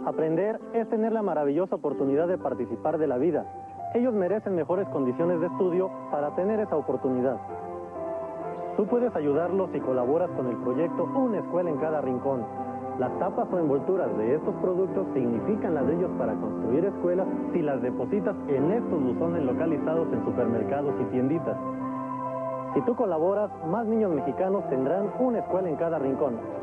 Aprender es tener la maravillosa oportunidad de participar de la vida. Ellos merecen mejores condiciones de estudio para tener esa oportunidad. Tú puedes ayudarlos si colaboras con el proyecto Una Escuela en Cada Rincón. Las tapas o envolturas de estos productos significan ladrillos para construir escuelas si las depositas en estos buzones localizados en supermercados y tienditas. Si tú colaboras, más niños mexicanos tendrán una escuela en cada rincón.